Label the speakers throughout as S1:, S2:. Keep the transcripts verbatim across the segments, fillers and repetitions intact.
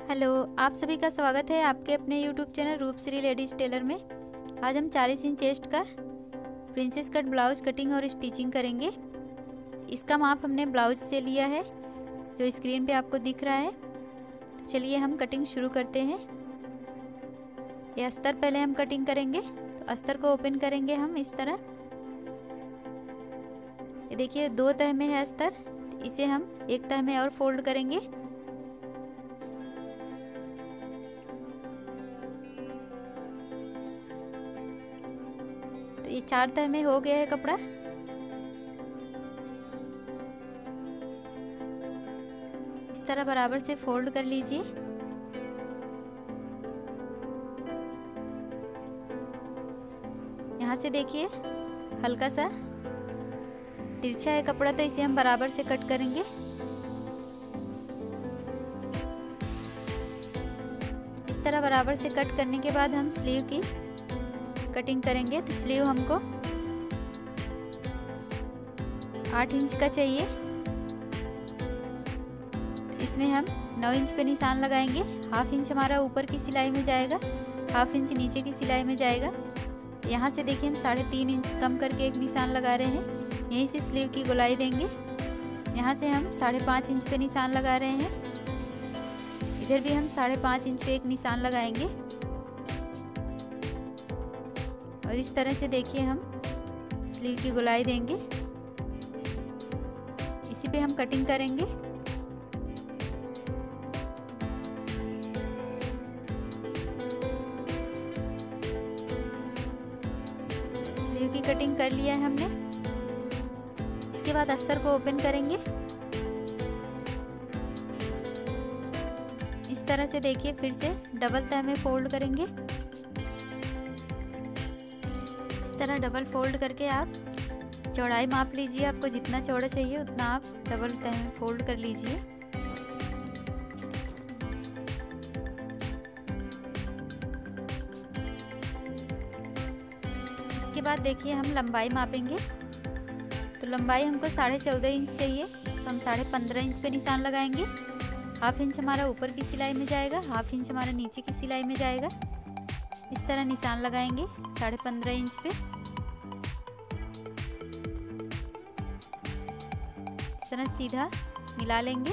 S1: Hello, आप सभी का स्वागत है आपके अपने YouTube channel Roopshree ladies tailor में। आज हम चालीस इंच चेस्ट का प्रिंसेस कट ब्लाउज कटिंग और स्टिचिंग करेंगे। इसका माप हमने ब्लाउज से लिया है जो स्क्रीन पे आपको दिख रहा है। तो चलिए हम कटिंग शुरू करते हैं। ये अस्तर पहले हम कटिंग करेंगे। तो अस्तर को ओपन करेंगे हम इस तरह। ये देखिए दो तह में है अस्तर, इसे हम एक तह में और फोल्ड करेंगे। तो ये चार तह में हो गया है कपड़ा। इस तरह बराबर से फोल्ड कर लीजिए। यहाँ से देखिए हल्का सा तिरछा है कपड़ा, तो इसे हम बराबर से कट करेंगे। इस तरह बराबर से कट करने के बाद हम स्लीव की कटिंग करेंगे। तो स्लीव हमको आठ इंच का चाहिए। इसमें हम नौ इंच पे निशान लगाएंगे। हाफ इंच हमारा ऊपर की सिलाई में जाएगा, हाफ इंच नीचे की सिलाई में जाएगा। यहाँ से देखिए हम साढ़े तीन इंच कम करके एक निशान लगा रहे हैं। यहीं से स्लीव की गोलाई देंगे। यहाँ से हम साढ़े पाँच इंच पे निशान लगा रहे हैं। इधर भी हम साढ़े पाँच इंच पे एक निशान लगाएंगे और इस तरह से देखिए हम स्लीव की गोलाई देंगे। इसी पे हम कटिंग करेंगे। स्लीव की कटिंग कर लिया है हमने। इसके बाद अस्तर को ओपन करेंगे। इस तरह से देखिए फिर से डबल तह में फोल्ड करेंगे। इस तरह डबल फोल्ड करके आप चौड़ाई माप लीजिए। आपको जितना चौड़ा चाहिए उतना आप डबल तह में फोल्ड कर लीजिए। इसके बाद देखिए हम लंबाई मापेंगे। तो लंबाई हमको साढ़े चौदह इंच चाहिए, तो हम साढ़े पंद्रह इंच पे निशान लगाएंगे। हाफ इंच हमारा ऊपर की सिलाई में जाएगा, हाफ इंच हमारा नीचे की सिलाई में जाएगा। इस तरह निशान लगाएंगे साढ़े पंद्रह इंच पे। इस तरह सीधा मिला लेंगे।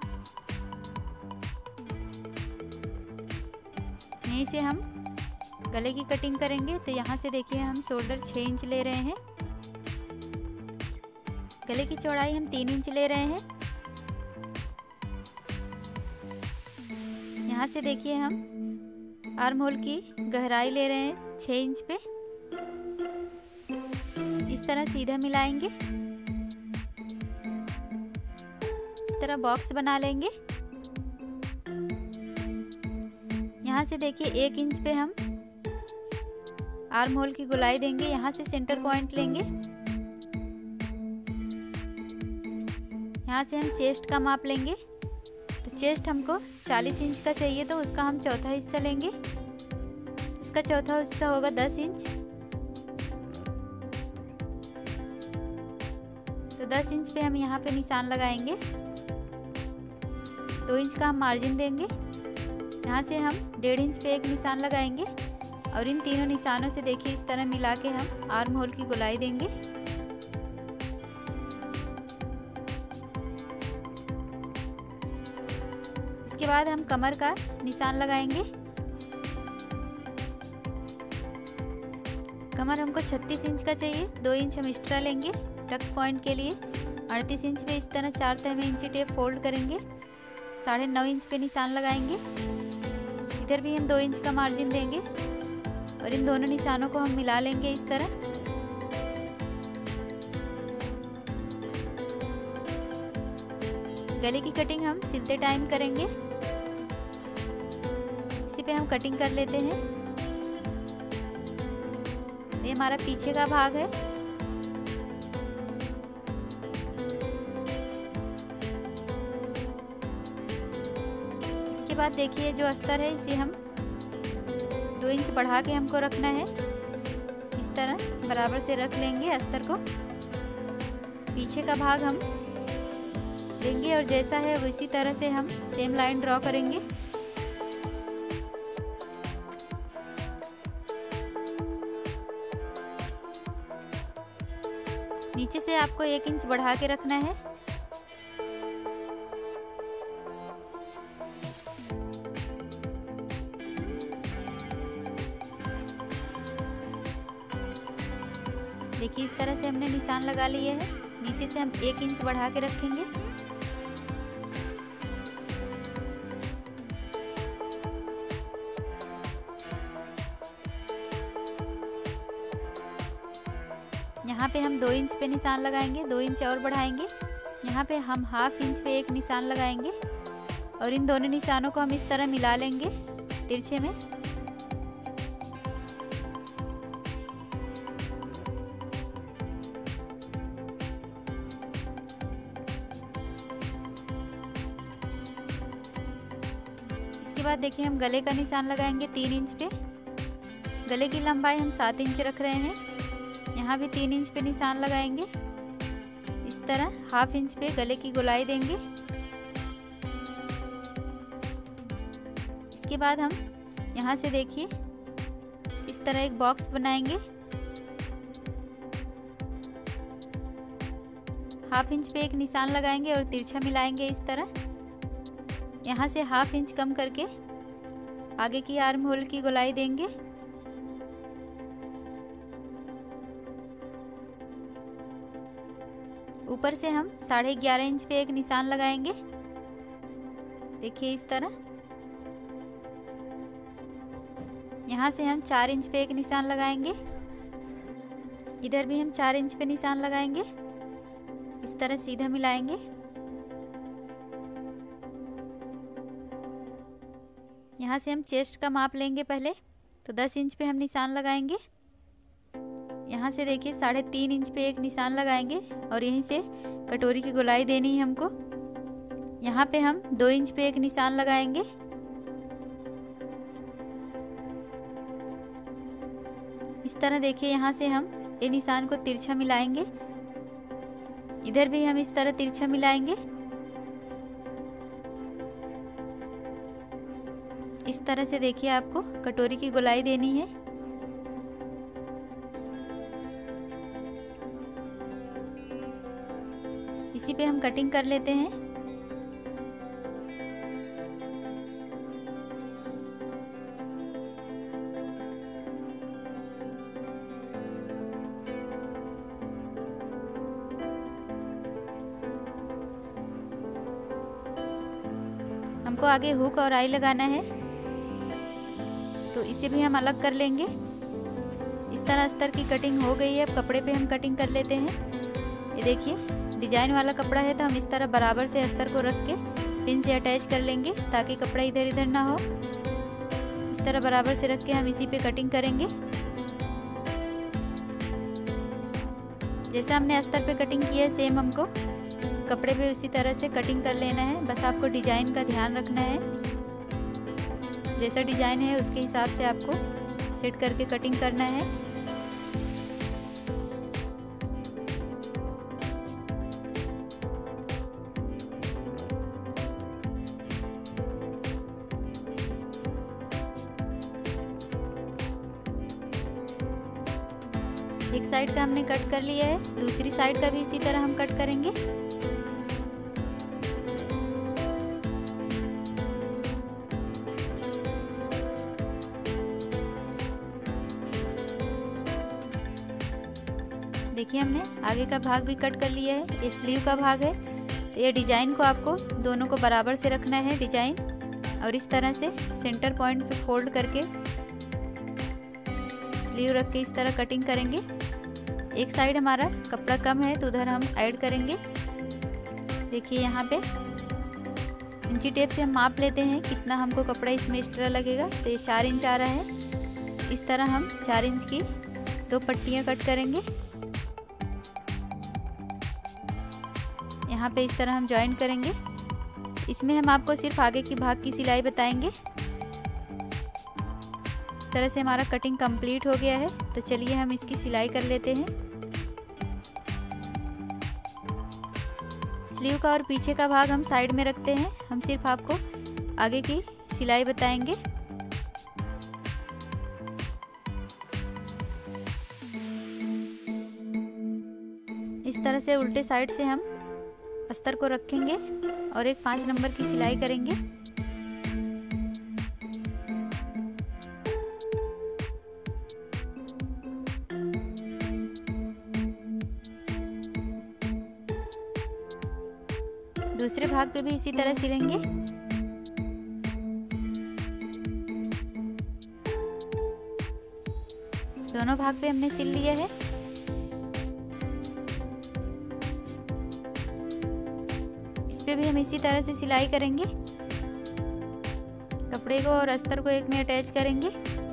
S1: यहीं से हम गले की कटिंग करेंगे। तो यहाँ से देखिए हम शोल्डर छः इंच ले रहे हैं। गले की चौड़ाई हम तीन इंच ले रहे हैं। यहाँ से देखिए हम आर्म होल की गहराई ले रहे हैं छः इंच पे। इस तरह सीधा मिलाएंगे। इस तरह बॉक्स बना लेंगे। यहाँ से देखिए एक इंच पे हम आर्म होल की गोलाई देंगे। यहाँ से सेंटर पॉइंट लेंगे। यहाँ से हम चेस्ट का माप लेंगे। तो चेस्ट हमको चालीस इंच का चाहिए, तो उसका हम चौथा हिस्सा लेंगे। इसका चौथा हिस्सा होगा दस इंच। तो दस इंच पे हम यहाँ पे निशान लगाएंगे। दो इंच का हम मार्जिन देंगे। यहाँ से हम डेढ़ इंच पे एक निशान लगाएंगे और इन तीनों निशानों से देखिए इस तरह मिला के हम आर्म होल की गोलाई देंगे। इसके बाद हम कमर का निशान लगाएंगे। कमर हमको छत्तीस इंच का चाहिए। दो इंच हम एक्स्ट्रा लेंगे टक्स पॉइंट के लिए। अड़तीस इंच पे इस तरह चार तह में इंची टेप फोल्ड करेंगे। साढ़े नौ इंच पे निशान लगाएंगे। इधर भी हम दो इंच का मार्जिन देंगे और इन दोनों निशानों को हम मिला लेंगे इस तरह। गले की कटिंग हम सिलते टाइम करेंगे। इसी पे हम कटिंग कर लेते हैं। ये हमारा पीछे का भाग है। इसके बाद देखिए जो अस्तर है इसे हम दो इंच बढ़ा के हमको रखना है। इस तरह बराबर से रख लेंगे अस्तर को। पीछे का भाग हम देंगे और जैसा है उसी तरह से हम सेम लाइन ड्रॉ करेंगे। नीचे से आपको एक इंच बढ़ा के रखना है। देखिए इस तरह से हमने निशान लगा लिए हैं। नीचे से हम एक इंच बढ़ा के रखेंगे। यहाँ पे हम दो इंच पे निशान लगाएंगे, दो इंच और बढ़ाएंगे। यहाँ पे हम हाफ इंच पे एक निशान लगाएंगे और इन दोनों निशानों को हम इस तरह मिला लेंगे तिरछे में। इसके बाद देखिए हम गले का निशान लगाएंगे तीन इंच पे। गले की लंबाई हम सात इंच रख रहे हैं। यहाँ भी तीन इंच पे निशान लगाएंगे। इस तरह हाफ इंच पे गले की गोलाई देंगे। इसके बाद हम यहाँ से देखिए इस तरह एक बॉक्स बनाएंगे। हाफ इंच पे एक निशान लगाएंगे और तिरछा मिलाएंगे इस तरह। यहाँ से हाफ इंच कम करके आगे की आर्म होल की गोलाई देंगे। ऊपर से हम साढ़े ग्यारह इंच पे एक निशान लगाएंगे। देखिए इस तरह। यहाँ से हम चार इंच पे एक निशान लगाएंगे। इधर भी हम चार इंच पे निशान लगाएंगे। इस तरह सीधा मिलाएंगे। यहाँ से हम चेस्ट का माप लेंगे पहले, तो दस इंच पे हम निशान लगाएंगे। यहाँ से देखिए साढ़े तीन इंच पे एक निशान लगाएंगे और यहीं से कटोरी की गोलाई देनी है हमको। यहाँ पे हम दो इंच पे एक निशान लगाएंगे। इस तरह देखिए यहाँ से हम ये निशान को तिरछा मिलाएंगे। इधर भी हम इस तरह तिरछा मिलाएंगे। इस तरह से देखिए आपको कटोरी की गोलाई देनी है। इसी पे हम कटिंग कर लेते हैं। हमको आगे हुक और आई लगाना है, तो इसे भी हम अलग कर लेंगे। इस तरह अस्तर की कटिंग हो गई है। अब कपड़े पे हम कटिंग कर लेते हैं। ये देखिए डिजाइन वाला कपड़ा है, तो हम इस तरह बराबर से अस्तर को रख के पिन से अटैच कर लेंगे ताकि कपड़ा इधर इधर ना हो। इस तरह बराबर से रख के हम इसी पे कटिंग करेंगे। जैसा हमने अस्तर पे कटिंग की है सेम हमको कपड़े पे उसी तरह से कटिंग कर लेना है। बस आपको डिजाइन का ध्यान रखना है। जैसा डिजाइन है उसके हिसाब से आपको सेट करके कटिंग करना है। एक साइड का हमने कट कर लिया है, दूसरी साइड का भी इसी तरह हम कट करेंगे। देखिए हमने आगे का भाग भी कट कर लिया है। ये स्लीव का भाग है, तो ये डिजाइन को आपको दोनों को बराबर से रखना है डिजाइन, और इस तरह से सेंटर पॉइंट पे फोल्ड करके स्लीव रख के इस तरह कटिंग करेंगे। एक साइड हमारा कपड़ा कम है तो उधर हम ऐड करेंगे। देखिए यहाँ पे इंची टेप से हम माप लेते हैं कितना हमको कपड़ा इसमें एक्स्ट्रा लगेगा। तो ये चार इंच आ रहा है। इस तरह हम चार इंच की दो पट्टियाँ कट करेंगे। यहाँ पे इस तरह हम जॉइन करेंगे। इसमें हम आपको सिर्फ आगे की भाग की सिलाई बताएंगे। इस तरह से हमारा कटिंग कंप्लीट हो गया है। तो चलिए हम इसकी सिलाई कर लेते हैं। स्लीव का और पीछे का भाग हम साइड में रखते हैं। हम सिर्फ आपको आगे की सिलाई बताएंगे। इस इस तरह से उल्टे साइड से हम अस्तर को रखेंगे और एक पाँच नंबर की सिलाई करेंगे। दूसरे भाग पे भी इसी तरह सिलेंगे। दोनों भाग पे हमने सिल लिया है। इस पे भी हम इसी तरह से सिलाई करेंगे। कपड़े को और अस्तर को एक में अटैच करेंगे।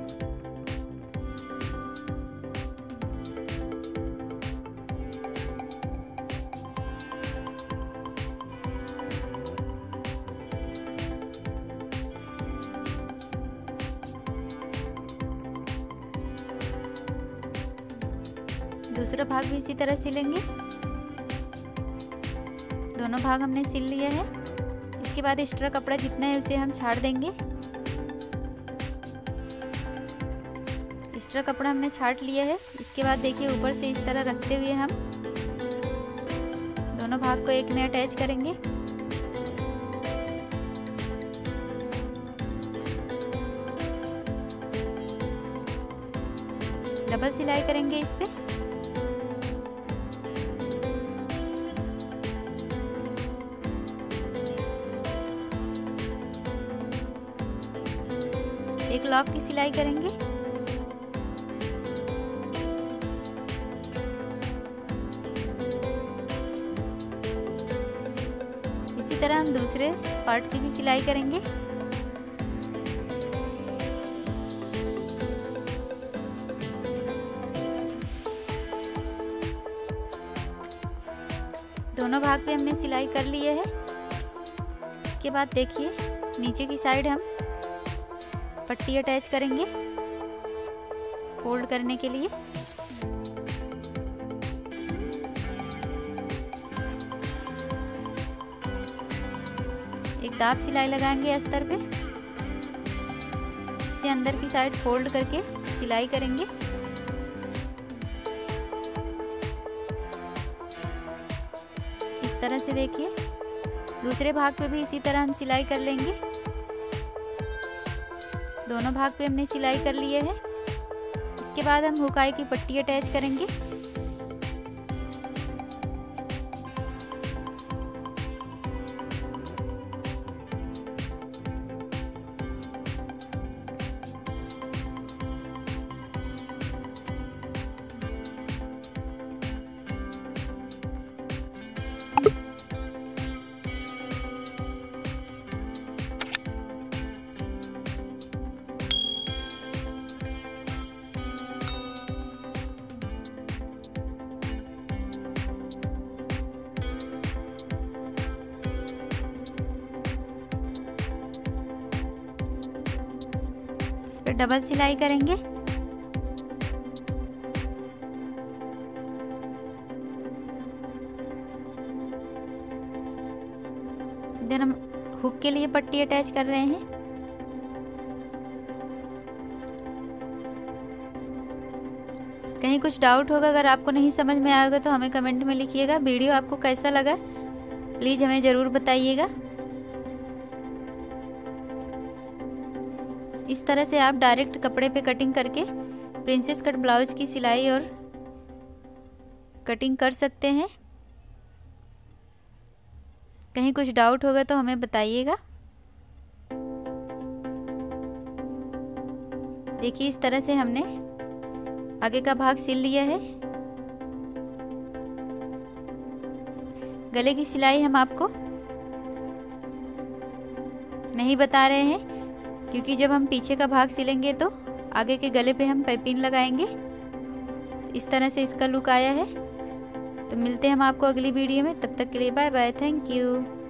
S1: दूसरा भाग भी इसी तरह सिलेंगे। दोनों भाग हमने सिल लिया है। इसके बाद एक्स्ट्रा कपड़ा जितना है उसे हम छाड़ देंगे। एक्स्ट्रा कपड़ा हमने छाट लिया है। इसके बाद देखिए ऊपर से इस तरह रखते हुए हम दोनों भाग को एक में अटैच करेंगे। डबल सिलाई करेंगे इस पे। एक लॉक की सिलाई करेंगे। इसी तरह हम दूसरे पार्ट की भी सिलाई करेंगे। दोनों भाग पे हमने सिलाई कर लिए है। इसके बाद देखिए नीचे की साइड हम पट्टी अटैच करेंगे फोल्ड करने के लिए। एक दाब सिलाई लगाएंगे अस्तर पे। इसे अंदर की साइड फोल्ड करके सिलाई करेंगे। इस तरह से देखिए दूसरे भाग पे भी इसी तरह हम सिलाई कर लेंगे। दोनों भाग पे हमने सिलाई कर लिए है। इसके बाद हम हुकाई की पट्टी अटैच करेंगे। फिर डबल सिलाई करेंगे। इधर हम हुक के लिए पट्टी अटैच कर रहे हैं। कहीं कुछ डाउट होगा, अगर आपको नहीं समझ में आएगा तो हमें कमेंट में लिखिएगा। वीडियो आपको कैसा लगा प्लीज हमें ज़रूर बताइएगा। इस तरह से आप डायरेक्ट कपड़े पे कटिंग करके प्रिंसेस कट ब्लाउज की सिलाई और कटिंग कर सकते हैं। कहीं कुछ डाउट होगा तो हमें बताइएगा। देखिए इस तरह से हमने आगे का भाग सिल लिया है। गले की सिलाई हम आपको नहीं बता रहे हैं क्योंकि जब हम पीछे का भाग सिलेंगे तो आगे के गले पे हम पाइपिंग लगाएंगे। इस तरह से इसका लुक आया है। तो मिलते हैं हम आपको अगली वीडियो में, तब तक के लिए बाय बाय, थैंक यू।